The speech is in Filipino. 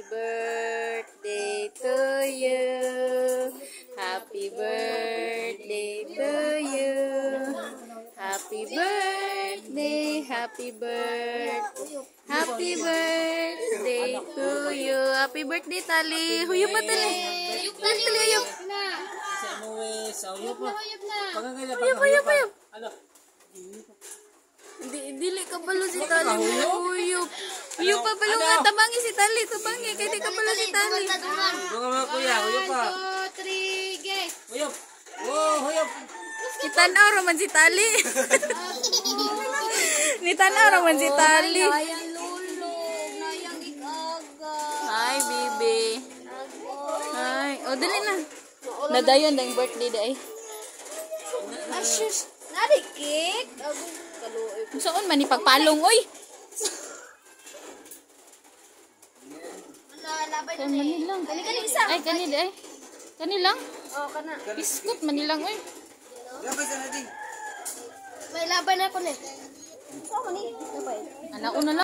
birthday to you. Happy birthday to you. Happy birthday, happy birthday. Happy birthday to you. Happy birthday, Tali. Huyop pa, Tali. Tali, huyop. Huyop. Ano? Dili ka balo si Tali. Huyop. Huyop pa balo nga. Tabangi si Tali. Tabangi. Kaya di ka balo si Tali. Bunga mga kuya. Huyop pa. 1, 2, 3, guys. Huyop. Oh, huyop. Kitanaw raman si Tali. Nitanaw raman si Tali. Nayang lulog. Nayang ikaga. Hi, baby. Hi. O, dali na. Nadayon na yung birthday day. Ashes. Narikik. Saan man ipagpalong, oy? Labay Saan man nilang? Kani isa. Ay, kanil ay. Kanilang? Oh, kana. Biskut man nilang, oy. May laban ako ni. So, mani. Labay. Anauna lang.